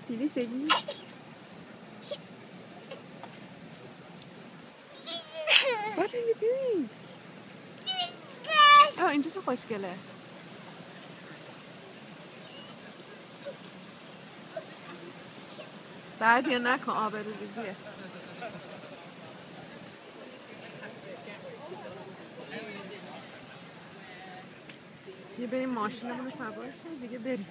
سیلی سیلی. What are you doing? اینجا چه خوشگله. بعد یا نکن آبروریزیه. یه بریم ماشینمون رو سوار شیم دیگه بریم.